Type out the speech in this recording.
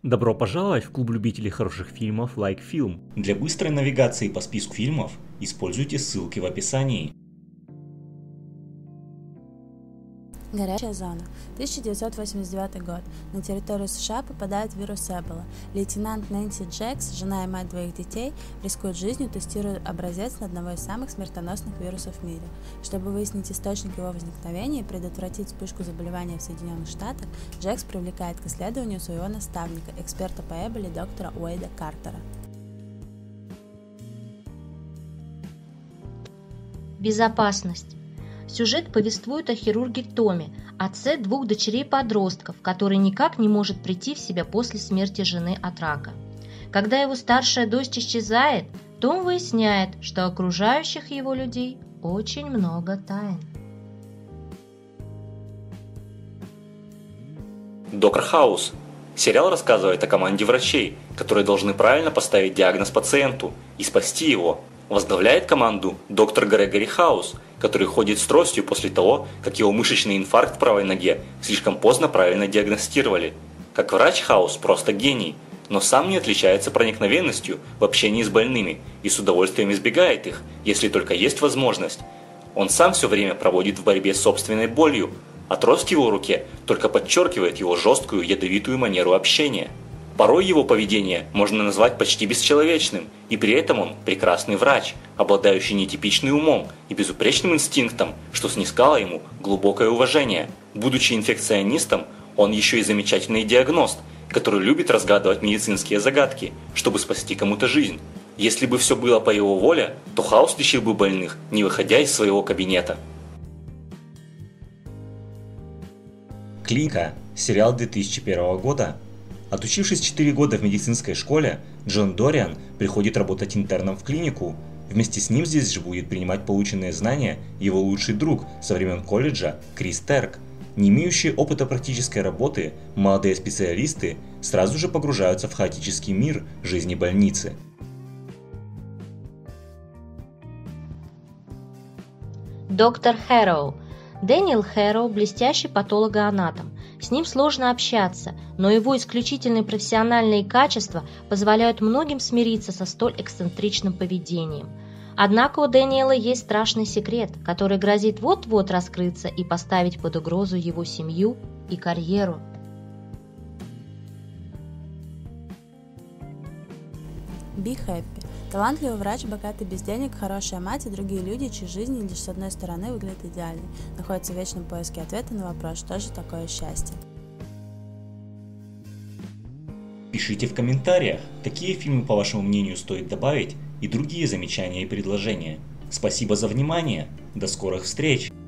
Добро пожаловать в клуб любителей хороших фильмов Like Film. Для быстрой навигации по списку фильмов используйте ссылки в описании. Горячая зона. 1989 год. На территорию США попадает вирус Эбола. Лейтенант Нэнси Джекс, жена и мать двоих детей, рискует жизнью, тестируя образец на одного из самых смертоносных вирусов в мире. Чтобы выяснить источник его возникновения и предотвратить вспышку заболевания в Соединенных Штатах, Джекс привлекает к исследованию своего наставника, эксперта по Эболе доктора Уэйда Картера. Безопасность. Сюжет повествует о хирурге Томе, отце двух дочерей-подростков, который никак не может прийти в себя после смерти жены от рака. Когда его старшая дочь исчезает, Том выясняет, что окружающих его людей очень много тайн. Доктор Хаус. Сериал рассказывает о команде врачей, которые должны правильно поставить диагноз пациенту и спасти его. Возглавляет команду доктор Грегори Хаус, который ходит с тростью после того, как его мышечный инфаркт в правой ноге слишком поздно правильно диагностировали. Как врач Хаус просто гений, но сам не отличается проникновенностью в общении с больными и с удовольствием избегает их, если только есть возможность. Он сам все время проводит в борьбе с собственной болью, а трость в его руке только подчеркивает его жесткую ядовитую манеру общения. Порой его поведение можно назвать почти бесчеловечным, и при этом он прекрасный врач, обладающий нетипичным умом и безупречным инстинктом, что снискало ему глубокое уважение. Будучи инфекционистом, он еще и замечательный диагност, который любит разгадывать медицинские загадки, чтобы спасти кому-то жизнь. Если бы все было по его воле, то Хаус лечил бы больных, не выходя из своего кабинета. Клиника. Сериал 2001 года. Отучившись 4 года в медицинской школе, Джон Дориан приходит работать интерном в клинику. Вместе с ним здесь же будет принимать полученные знания его лучший друг со времен колледжа Крис Терк. Не имеющие опыта практической работы, молодые специалисты сразу же погружаются в хаотический мир жизни больницы. Доктор Хэрроу. Дэниел Хэрроу – блестящий патологоанатом. С ним сложно общаться, но его исключительные профессиональные качества позволяют многим смириться со столь эксцентричным поведением. Однако у Дэниела есть страшный секрет, который грозит вот-вот раскрыться и поставить под угрозу его семью и карьеру. Be Happy. Талантливый врач, богатый без денег, хорошая мать и другие люди, чьи жизни лишь с одной стороны выглядят идеальной, находятся в вечном поиске ответа на вопрос, что же такое счастье. Пишите в комментариях, какие фильмы, по вашему мнению, стоит добавить, и другие замечания и предложения. Спасибо за внимание, до скорых встреч!